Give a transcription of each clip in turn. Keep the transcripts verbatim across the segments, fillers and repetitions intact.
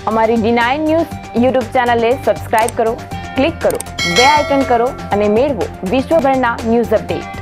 અમારી D nine news YouTube ચેનલને subscribe કરો, ક્લિક કરો, બે આઇકન કરો અને મેળવો વિશ્વભરના ન્યૂઝ અપડેટ।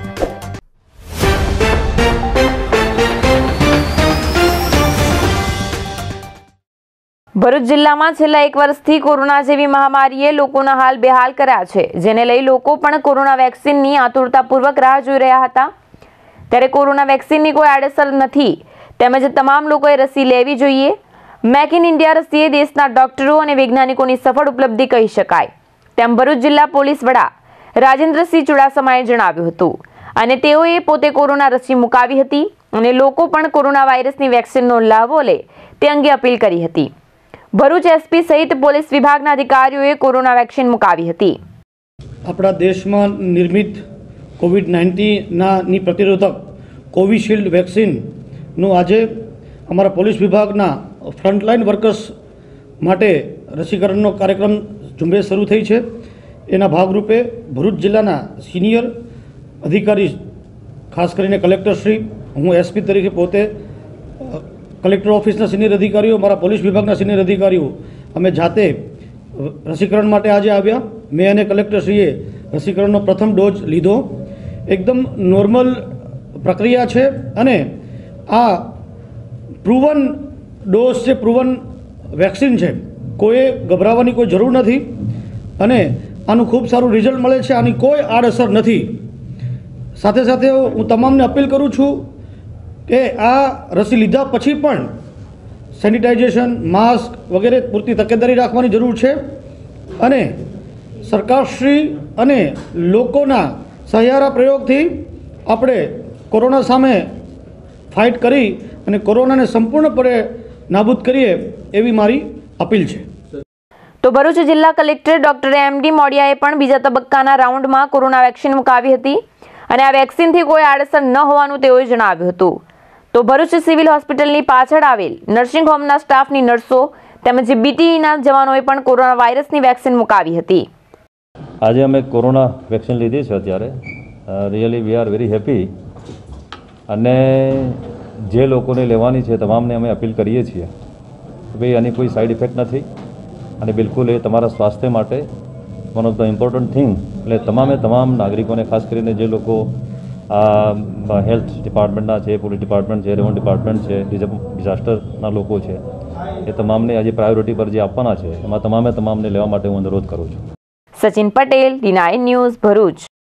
ભરૂચ જિલ્લામાં છેલ્લા એક વર્ષથી કોરોના જેવી મહામારીએ લોકોના હાલ બેહાલ કર્યા છે, જેને લઈ લોકો પણ કોરોના વેક્સિનની આતુરતાપૂર્વક રાહ જોઈ રહ્યા હતા। ત્યારે કોરોના વેક્સિનની કોઈ આડઅસર નથી, તેમજ તમામ લોકોએ રસી લેવી જોઈએ। મેક ઇન ઇન્ડિયા રસીએ દેશના ડોક્ટરો અને વૈજ્ઞાનિકોની સફળ ઉપલબ્ધિ કહી શકાય, તેમ ભરૂચ જિલ્લા પોલીસ વડા રાજેન્દ્રસિંહ ચુડાસમાએ જણાવ્યું હતું અને તેઓએ પોતે કોરોના રસી મુકાવી હતી અને લોકો પણ કોરોના વાયરસની વેક્સિનનો લાભો લે તે અંગે અપીલ કરી હતી। ભરૂચ એસપી સહિત પોલીસ વિભાગના અધિકારીઓએ કોરોના વેક્સિન મુકાવી હતી। આપણા દેશમાં નિર્મિત કોવિડ નાઇન્ટીનની પ્રતિરોધક કોવિશિલ્ડ વેક્સિનનું આજે અમારા પોલીસ વિભાગના ફ્રન્ટલાઇન વર્કર્સ માટે રસીકરણનો કાર્યક્રમ ઝુંબેશ શરૂ થઈ છે। એના ભાગરૂપે ભરૂચ જિલ્લાના સિનિયર અધિકારી, ખાસ કરીને કલેક્ટરશ્રી, હું એસપી તરીકે પોતે, કલેક્ટર ઓફિસના સિનિયર અધિકારીઓ, મારા પોલીસ વિભાગના સિનિયર અધિકારીઓ, અમે જાતે રસીકરણ માટે આજે આવ્યા। મેં અને કલેક્ટરશ્રીએ રસીકરણનો પ્રથમ ડોઝ લીધો। એકદમ નોર્મલ પ્રક્રિયા છે અને આ પ્રૂવન ડોઝ છે, પ્રૂવન વેક્સિન છે, કોઈએ ગભરાવાની કોઈ જરૂર નથી અને આનું ખૂબ સારું રિઝલ્ટ મળે છે। આની કોઈ આડઅસર નથી। સાથે સાથે હું તમામને અપીલ કરું છું કે આ રસી લીધા પછી પણ સેનિટાઇઝેશન, માસ્ક વગેરે પૂરતી તકેદારી રાખવાની જરૂર છે અને સરકારશ્રી અને લોકોના સહિયારા પ્રયોગથી આપણે કોરોના સામે ફાઇટ કરી અને કોરોનાને સંપૂર્ણપણે નાબૂદ કરીએ એવી મારી અપીલ છે। તો ભરૂચ જિલ્લા કલેક્ટર ડોક્ટર એમ ડી મોડિયાએ પણ બીજા તબક્કાના રાઉન્ડમાં કોરોના વેક્સિન મુકાવી હતી અને આ વેક્સિનથી કોઈ આડઅસર ન હોવાનું તેઓએ જણાવ્યું હતું। તો ભરૂચ સિવિલ હોસ્પિટલની પાછળ આવેલ નર્સિંગ હોમના સ્ટાફની નર્સો તેમજ બીટીઈના જવાનોએ પણ કોરોના વાયરસની વેક્સિન મુકાવી હતી। આજે અમે કોરોના વેક્સિન લીધી છે। અત્યારે really we are very happy અને જે લોકોને લેવાની છે તમામને અમે અપીલ કરીએ છીએ કે ભાઈ આની કોઈ સાઈડ ઇફેક્ટ નથી અને બિલકુલ એ તમારા સ્વાસ્થ્ય માટે one of the important thing, એટલે તમામે તમામ નાગરિકોને, ખાસ કરીને જે લોકો આ હેલ્થ ડિપાર્ટમેન્ટના છે, પોલીસ ડિપાર્ટમેન્ટ છે, રેવન્યુ ડિપાર્ટમેન્ટ છે, ડિઝાસ્ટરના લોકો છે, એ તમામને આજે પ્રાયોરિટી પર જે આપવાના છે એમાં તમામે તમામને લેવા માટે હું અનુરોધ કરું છું। Sachin Patel, D nine news, Bharuch.